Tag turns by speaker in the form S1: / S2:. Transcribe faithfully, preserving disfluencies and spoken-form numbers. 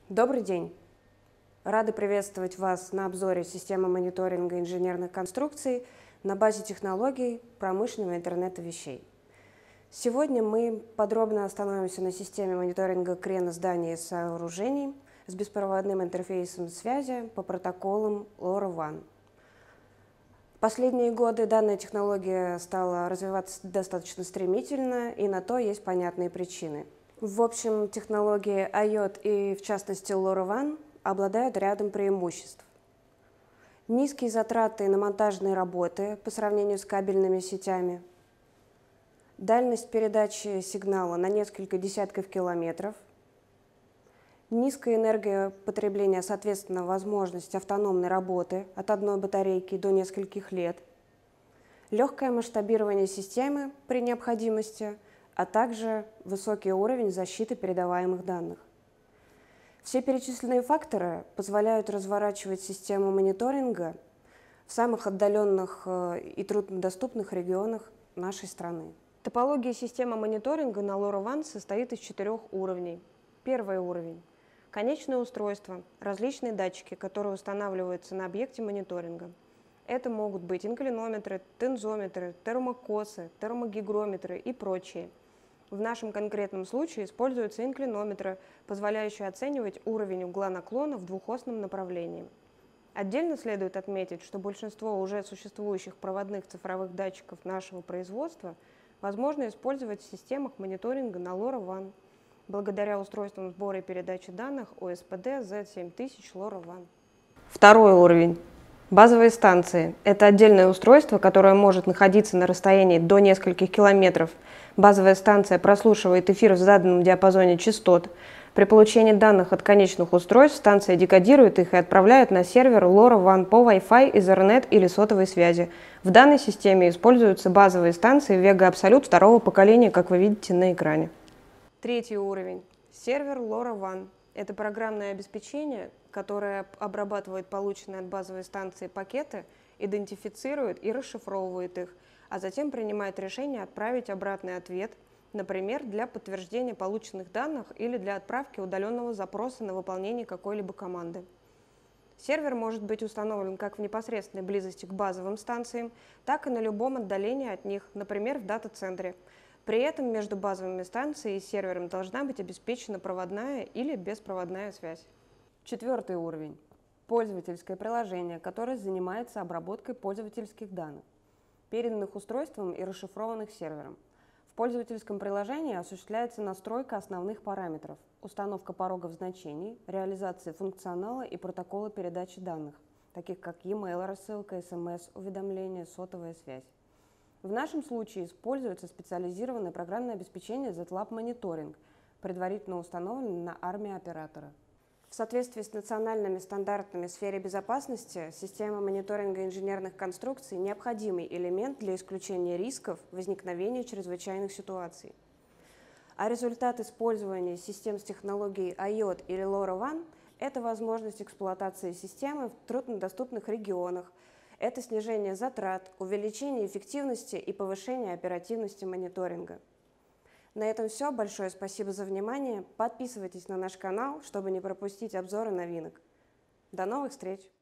S1: Добрый день! Рады приветствовать вас на обзоре системы мониторинга инженерных конструкций на базе технологий промышленного интернета вещей. Сегодня мы подробно остановимся на системе мониторинга крена зданий и сооружений с беспроводным интерфейсом связи по протоколам LoRaWAN. В последние годы данная технология стала развиваться достаточно стремительно, и на то есть понятные причины. В общем, технологии IoT и, в частности, LoRaWAN обладают рядом преимуществ. Низкие затраты на монтажные работы по сравнению с кабельными сетями, дальность передачи сигнала на несколько десятков километров, низкое энергопотребление, соответственно, возможность автономной работы от одной батарейки до нескольких лет, легкое масштабирование системы при необходимости, а также высокий уровень защиты передаваемых данных. Все перечисленные факторы позволяют разворачивать систему мониторинга в самых отдаленных и труднодоступных регионах нашей страны. Топология системы мониторинга на LoRaWAN состоит из четырех уровней. Первый уровень – конечное устройство, различные датчики, которые устанавливаются на объекте мониторинга. Это могут быть инклинометры, тензометры, термокосы, термогигрометры и прочие. В нашем конкретном случае используются инклинометры, позволяющие оценивать уровень угла наклона в двухосном направлении. Отдельно следует отметить, что большинство уже существующих проводных цифровых датчиков нашего производства возможно использовать в системах мониторинга на LoRaWAN, благодаря устройствам сбора и передачи данных о эс пи ди зет семь тысяч LoRaWAN. Второй уровень. Базовые станции – это отдельное устройство, которое может находиться на расстоянии до нескольких километров. Базовая станция прослушивает эфир в заданном диапазоне частот. При получении данных от конечных устройств станция декодирует их и отправляет на сервер LoRaWAN по Wi-Fi, Ethernet или сотовой связи. В данной системе используются базовые станции Vega Absolute второго поколения, как вы видите на экране. Третий уровень – сервер LoRaWAN. Это программное обеспечение, которое обрабатывает полученные от базовой станции пакеты, идентифицирует и расшифровывает их, а затем принимает решение отправить обратный ответ, например, для подтверждения полученных данных или для отправки удаленного запроса на выполнение какой-либо команды. Сервер может быть установлен как в непосредственной близости к базовым станциям, так и на любом отдалении от них, например, в дата-центре. При этом между базовыми станциями и сервером должна быть обеспечена проводная или беспроводная связь. Четвертый уровень – пользовательское приложение, которое занимается обработкой пользовательских данных, переданных устройством и расшифрованных сервером. В пользовательском приложении осуществляется настройка основных параметров, установка пороговых значений, реализация функционала и протокола передачи данных, таких как e-mail рассылка, эс эм эс-уведомления, сотовая связь. В нашем случае используется специализированное программное обеспечение зет лаб Monitoring, предварительно установленное на армии оператора. В соответствии с национальными стандартами в сфере безопасности, система мониторинга инженерных конструкций – необходимый элемент для исключения рисков возникновения чрезвычайных ситуаций. А результат использования систем с технологией IoT или LoRaWAN – это возможность эксплуатации системы в труднодоступных регионах, это снижение затрат, увеличение эффективности и повышение оперативности мониторинга. На этом все. Большое спасибо за внимание. Подписывайтесь на наш канал, чтобы не пропустить обзоры новинок. До новых встреч!